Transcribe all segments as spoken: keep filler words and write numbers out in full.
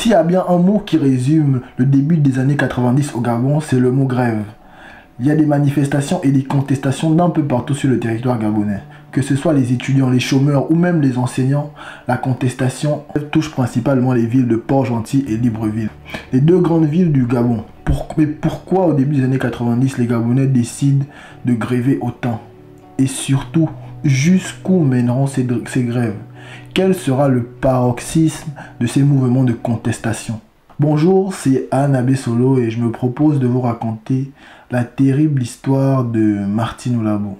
S'il y a bien un mot qui résume le début des années quatre-vingt-dix au Gabon, c'est le mot grève. Il y a des manifestations et des contestations d'un peu partout sur le territoire gabonais. Que ce soit les étudiants, les chômeurs ou même les enseignants, la contestation touche principalement les villes de Port-Gentil et Libreville. Les deux grandes villes du Gabon. Pour, mais pourquoi au début des années quatre-vingt-dix, les Gabonais décident de gréver autant? Et surtout, jusqu'où mèneront ces, ces grèves? Quel sera le paroxysme de ces mouvements de contestation? Bonjour, c'est Anne Abessolo et je me propose de vous raconter la terrible histoire de Martine Oulabou.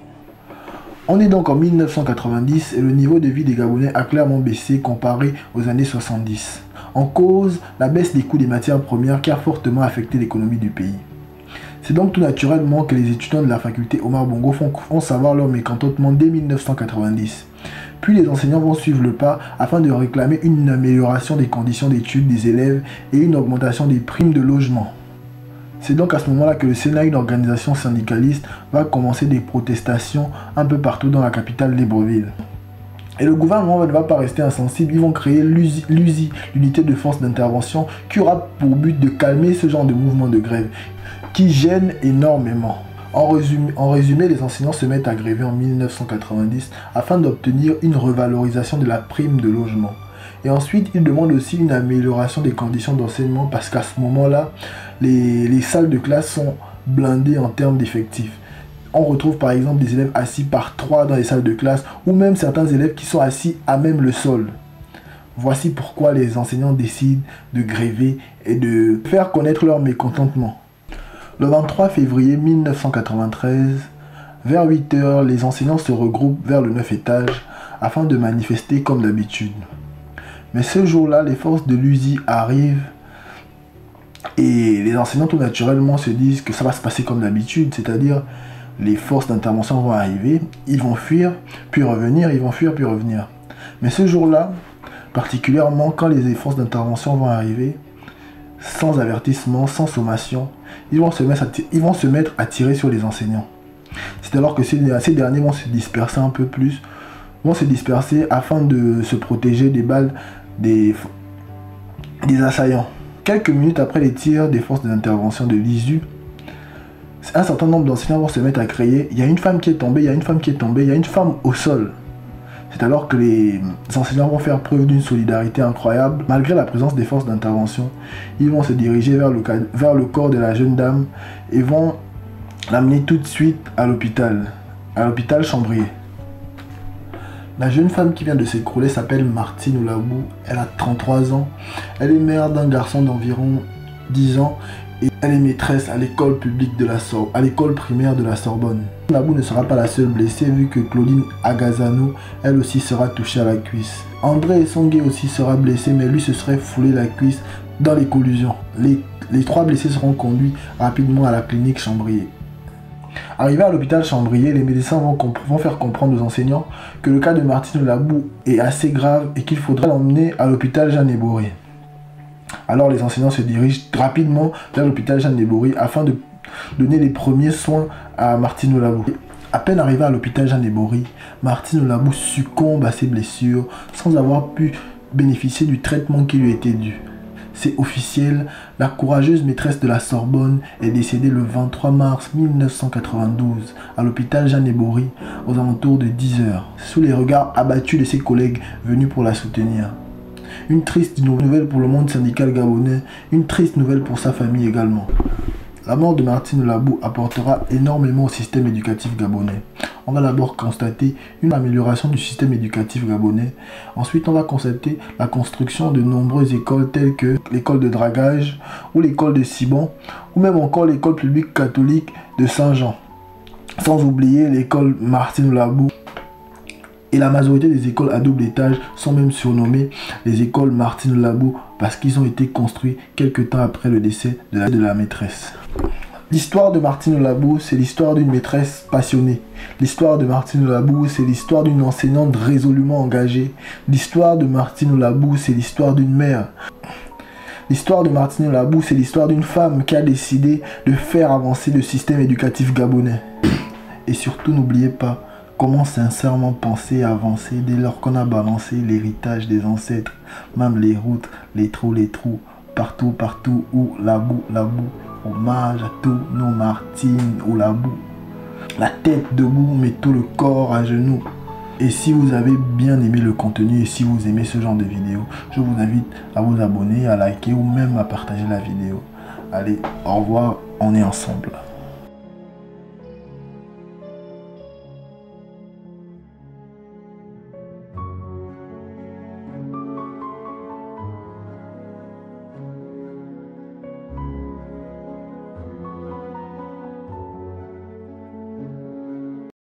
On est donc en mille neuf cent quatre-vingt-dix et le niveau de vie des Gabonais a clairement baissé comparé aux années soixante-dix. En cause, la baisse des coûts des matières premières qui a fortement affecté l'économie du pays. C'est donc tout naturellement que les étudiants de la faculté Omar Bongo font, font savoir leur mécontentement dès mille neuf cent quatre-vingt-dix. Puis les enseignants vont suivre le pas afin de réclamer une amélioration des conditions d'études des élèves et une augmentation des primes de logement. C'est donc à ce moment-là que le Sénat, une organisation syndicaliste, va commencer des protestations un peu partout dans la capitale Libreville. Et le gouvernement ne va pas rester insensible, ils vont créer l'U Z I, l'unité de force d'intervention, qui aura pour but de calmer ce genre de mouvement de grève, qui gêne énormément. En résumé, en résumé, les enseignants se mettent à gréver en mille neuf cent quatre-vingt-dix afin d'obtenir une revalorisation de la prime de logement. Et ensuite, ils demandent aussi une amélioration des conditions d'enseignement parce qu'à ce moment-là, les, les salles de classe sont blindées en termes d'effectifs. On retrouve par exemple des élèves assis par trois dans les salles de classe ou même certains élèves qui sont assis à même le sol. Voici pourquoi les enseignants décident de gréver et de faire connaître leur mécontentement. Le vingt-trois février mille neuf cent quatre-vingt-treize, vers huit heures, les enseignants se regroupent vers le neuf étage afin de manifester comme d'habitude. Mais ce jour-là, les forces de l'U Z I arrivent et les enseignants tout naturellement se disent que ça va se passer comme d'habitude, c'est-à-dire les forces d'intervention vont arriver, ils vont fuir, puis revenir, ils vont fuir, puis revenir. Mais ce jour-là, particulièrement quand les forces d'intervention vont arriver, sans avertissement, sans sommation, ils vont se mettre à, ils vont se mettre à tirer sur les enseignants. C'est alors que ces, ces derniers vont se disperser un peu plus, vont se disperser afin de se protéger des balles des, des assaillants. Quelques minutes après les tirs des forces d'intervention de l'I Z U, un certain nombre d'enseignants vont se mettre à crier « Il y a une femme qui est tombée, il y a une femme qui est tombée, il y a une femme au sol ». C'est alors que les enseignants vont faire preuve d'une solidarité incroyable. Malgré la présence des forces d'intervention, ils vont se diriger vers le, vers le corps de la jeune dame et vont l'amener tout de suite à l'hôpital, à l'hôpital Chambrier. La jeune femme qui vient de s'écrouler s'appelle Martine Oulabou, elle a trente-trois ans, elle est mère d'un garçon d'environ dix ans et elle est maîtresse à l'école publique de la Sor à l'école primaire de la Sorbonne. Oulabou ne sera pas la seule blessée vu que Claudine Agazano, elle aussi sera touchée à la cuisse. André Essongué aussi sera blessé mais lui se serait foulé la cuisse dans les collusions. Les, les trois blessés seront conduits rapidement à la clinique Chambrier. Arrivé à l'hôpital Chambrier, les médecins vont, vont faire comprendre aux enseignants que le cas de Martine Oulabou est assez grave et qu'il faudrait l'emmener à l'hôpital Jeanne Ebory. Alors les enseignants se dirigent rapidement vers l'hôpital Jeanne Ebory afin de donner les premiers soins à Martine Oulabou. À peine arrivée à l'hôpital Jeanne Ebory, Martine Oulabou succombe à ses blessures sans avoir pu bénéficier du traitement qui lui était dû. C'est officiel, la courageuse maîtresse de la Sorbonne est décédée le vingt-trois mars mille neuf cent quatre-vingt-douze à l'hôpital Jeanne Ebory aux alentours de dix heures, sous les regards abattus de ses collègues venus pour la soutenir. Une triste nouvelle pour le monde syndical gabonais, une triste nouvelle pour sa famille également. La mort de Martine Oulabou apportera énormément au système éducatif gabonais. On va d'abord constater une amélioration du système éducatif gabonais. Ensuite, on va constater la construction de nombreuses écoles telles que l'école de dragage ou l'école de Cibon ou même encore l'école publique catholique de Saint-Jean. Sans oublier l'école Martine Oulabou. Et la majorité des écoles à double étage sont même surnommées les écoles Martine Oulabou parce qu'ils ont été construits quelques temps après le décès de la, de la maîtresse. L'histoire de Martine Oulabou, c'est l'histoire d'une maîtresse passionnée. L'histoire de Martine Oulabou, c'est l'histoire d'une enseignante résolument engagée. L'histoire de Martine Oulabou, c'est l'histoire d'une mère. L'histoire de Martine Oulabou, c'est l'histoire d'une femme qui a décidé de faire avancer le système éducatif gabonais. Et surtout, n'oubliez pas, comment sincèrement penser et avancer dès lors qu'on a balancé l'héritage des ancêtres, même les routes, les trous, les trous, partout, partout où la boue, la boue. Hommage à tous nos Martines où la boue. La tête debout, mais tout le corps à genoux. Et si vous avez bien aimé le contenu et si vous aimez ce genre de vidéo, je vous invite à vous abonner, à liker ou même à partager la vidéo. Allez, au revoir, on est ensemble.